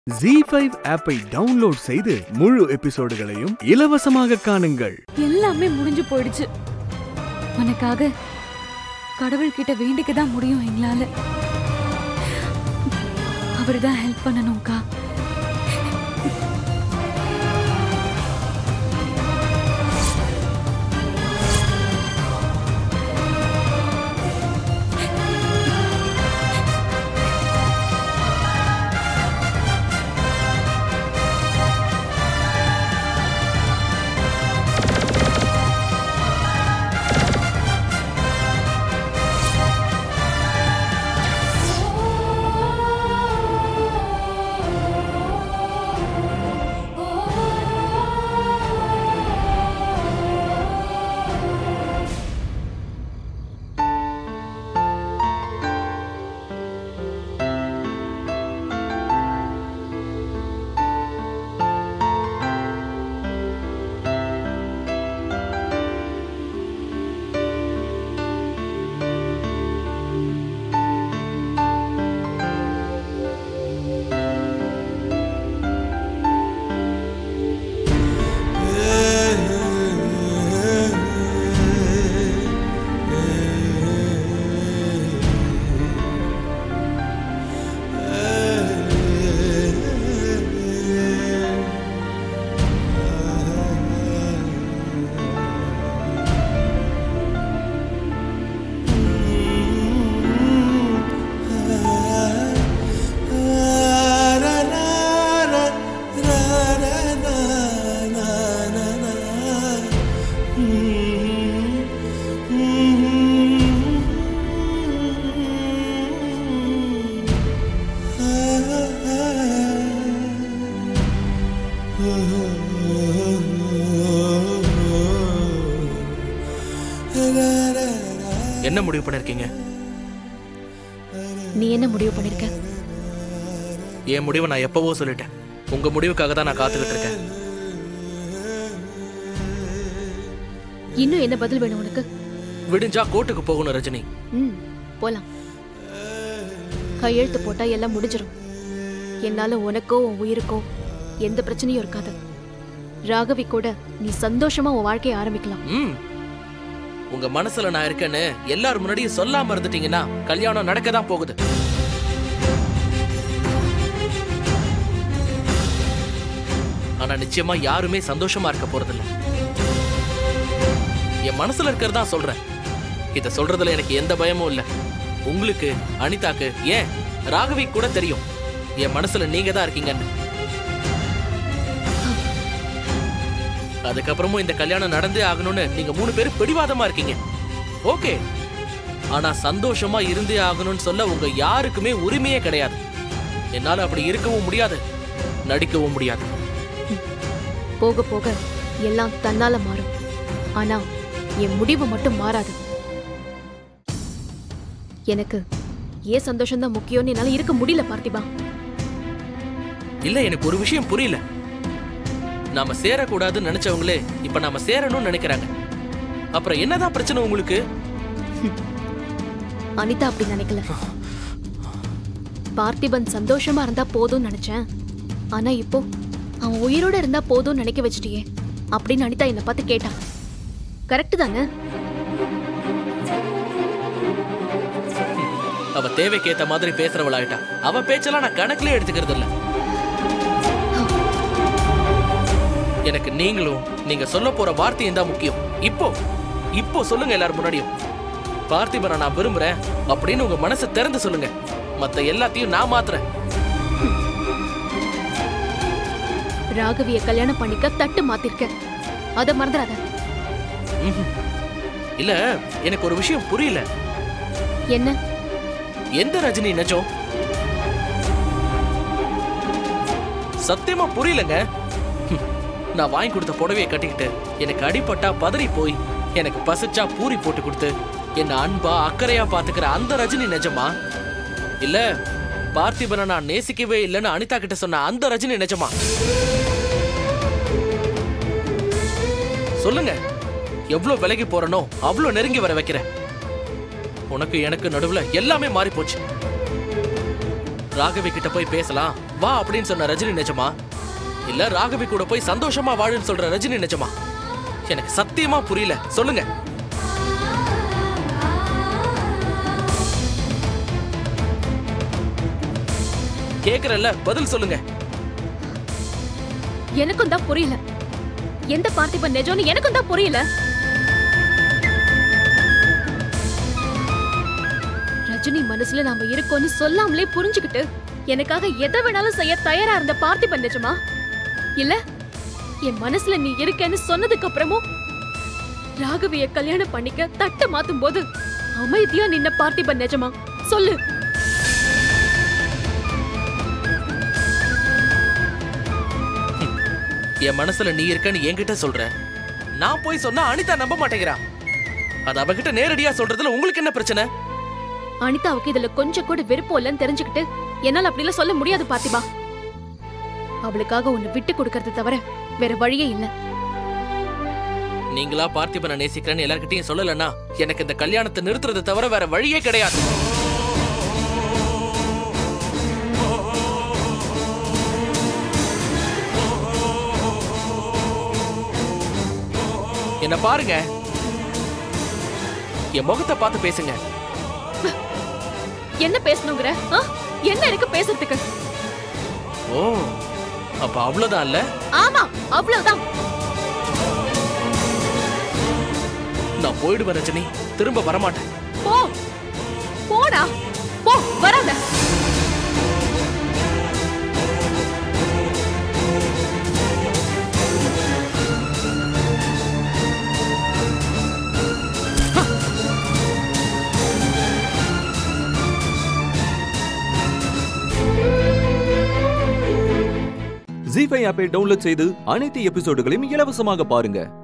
Z5 ஆப்பை download செய்து முழு எபிசோடுகளையும் இலவசமாக காணுங்கள். எல்லாமே முடிஞ்சு போயிடுச்சு. உனக்காக கடவுள் கிட்ட வேண்டிக்க தான் முடியும் எங்களால. அவர்தான் ஹெல்ப் பண்ணணும்க்கா. என்ன முடிவு பண்ணிருக்கீங்க? நீ என்ன முடிவு பண்ணிருக்க? என் முடிவை நான் எப்பவோ சொல்லிட்டேன். உங்க முடிவுக்காக தான் நான் காத்துக்கிட்டு இருக்கேன். இன்னும் என்ன பதில் வேணும் உனக்கு? விடிஞ்சா கோர்ட்டுக்கு போகணும் ரஜினி. போலாம். கையெழுத்து போட்டா எல்லாம் முடிஞ்சிடும். என்னால உனக்கோ உன் உயிருக்கோ எந்த பிரச்சனையும் இருக்காது. ராகவி கூட நீ சந்தோஷமா உன் வாழ்க்கையை ஆரம்பிக்கலாம். உங்க மனசுல நான் இருக்கேன்னு எல்லாரும் முன்னாடியும் சொல்லாம இருந்துட்டீங்கன்னா கல்யாணம் நடக்கதான் போகுது. ஆனா நிச்சயமா யாருமே சந்தோஷமா இருக்க போறதில்ல. என் மனசுல இருக்கிறதா சொல்றேன். இத சொல்றதுல எனக்கு எந்த பயமும் இல்ல. உங்களுக்கு, அனிதாக்கு, ஏன் ராகவி கூட தெரியும் என் மனசுல நீங்க தான் இருக்கீங்கன்னு. அதுக்கப்புறமும் இந்த கல்யாணம் நடந்தே ஆகணும்னு நீங்க 3 பேரும் பிடிவாதமா இருக்கீங்க. ஓகே, ஆனா சந்தோஷமா இருந்தே ஆகணும்னு சொல்ல உங்க யாருக்குமே உரிமையே கிடையாது. என்னால அப்படி இருக்கவும் முடியாது, நடிக்கவும் முடியாது. போக போக எல்லாம் தன்னால மாறும். ஆனா என் முடிவு மட்டும் மாறாது. எனக்கு ஏன் சந்தோஷம் தான் முக்கியம்னு என்னால இருக்க முடியல பார்த்திபா. இல்ல, எனக்கு ஒரு விஷயம் புரியல. நாம சேரக்கூடாதுன்னு நினைச்சவங்களே இப்ப நாம சேரணும்னு நினைக்கிறாங்க. அப்புறம் என்னதான் பிரச்சனை உங்களுக்கு? அனிதா அப்படி நினைக்கல. பார்த்திபன் சந்தோஷமா இருந்தா போதும்னு நினைச்சேன். ஆனா இப்போ அவன் உயிரோட இருந்தா போதும்னு நினைக்க வச்சிட்டியே அப்படின்னு அனிதா என்னை பார்த்து கேட்டான். கரெக்ட் தானே? அவ தேவைக்கேத்த மாதிரி பேசுறவளாயிட்டா. அவ பேச்செல்லாம் நான் கணக்கிலே எடுத்துக்கிறது இல்ல. எனக்கு நீங்களும் நீங்க சொல்ல போற வார்த்தையும் தான் முக்கியம். இப்போ சொல்லுங்க எல்லாரும் முன்னாடியும். பார்த்திபனை நான் விரும்புறேன் அப்படின்னு உங்க மனசை திறந்து சொல்லுங்க. மத்த எல்லாத்தையும் நான் மாத்துறேன். ராகவிய கல்யாணம் பண்ணிக்க தட்டு மாத்திருக்க, அத மறந்துடாத. இல்ல, எனக்கு ஒரு விஷயம் புரியல. என்ன? எந்த ரஜினி நிஜம்? சத்தியமா புரியலங்க. நான் வாங்கி கொடுத்த புடவையை கட்டிக்கிட்டு எனக்கு அடிபட்டா பதறி போய் எனக்கு பசிச்சா பூரி போட்டு கொடுத்து என்ன அன்பா அக்கறையா பாத்துக்கிற அந்த ரஜினி நிஜமா? இல்ல பார்த்திபனை நான் நேசிக்கவே இல்லைன்னு அனிதா கிட்ட சொன்ன அந்த ரஜினி நிஜமா? சொல்லுங்க. எவ்வளவு விலகி போறனோ அவ்வளவு நெருங்கி வர வைக்கிறேன். உனக்கு எனக்கு நடுவுல எல்லாமே மாறி போச்சு. ராகவி கிட்ட போய் பேசலாம் வா அப்படின்னு சொன்ன ரஜினி நிஜமா, இல்ல ராகவி கூட போய் சந்தோஷமா வாழுன்னு சொல்ற ரஜினி நிஜமா? எனக்கு சத்தியமா புரியல. சொல்லுங்க. கேக்குறல்ல, பதில் சொல்லுங்க. எனக்கும் தான் புரியல. எந்த பார்த்திபன் நிஜம்னு எனக்கும் தான் புரியல. ரஜினி மனசுல நாம இருக்கோம்னு சொல்லாமலே புரிஞ்சுக்கிட்டு எனக்காக எதை வேணாலும் செய்ய தயாரா இருந்த பார்த்திபன் நிஜமா, இல்ல என் மனசுல நீ இருக்கேன்னு சொன்னதுக்கு அப்புறமும் ராகவிய கல்யாணம் பண்ணிக்க தட்ட மாத்தும் போது அமைதியா நின்ன பார்த்திபன் நிஜமா? சொல்லு. என் மனசுல நீ இருக்கன்னு என்கிட்ட சொல்ற, நான் போய் சொன்னா அனிதா நம்ப மாட்டேங்கிறா. அது அவகிட்ட நேரடியா சொல்றதுல உங்களுக்கு என்ன பிரச்சனை? அனிதாவுக்கு இதுல கொஞ்சம் கூட விருப்பம் இல்லைன்னு தெரிஞ்சுக்கிட்டு என்னால அப்படிலாம் சொல்ல முடியாது பார்த்திபா. அவளுக்காக உன்னை விட்டு கொடுக்கறது தவிர வேற வழியே இல்ல. நீங்களா பார்த்திபனை நேசிக்கிறேன்னு எல்லார்கிட்டையும் சொல்லலன்னா எனக்கு இந்த கல்யாணத்தை நிறுத்துறது தவிர வேற வழியே கிடையாது. என்ன பாருங்க, என் முகத்தை பார்த்து பேசுங்க. என்ன பேசணுங்கிற? என்ன இருக்கு பேசுறதுக்கு? ஓ, அப்ப அவ்வளவுதான் இல்ல? ஆமா, அவ்வளவுதான். நான் போயிடுவேன் ரஜினி, திரும்ப வரமாட்டேன். போ, போடா, போ, வராத. ஜீ5 ஆப்பை டவுன்லோட் செய்து அனைத்து எபிசோடுகளையும் இலவசமாக பாருங்க.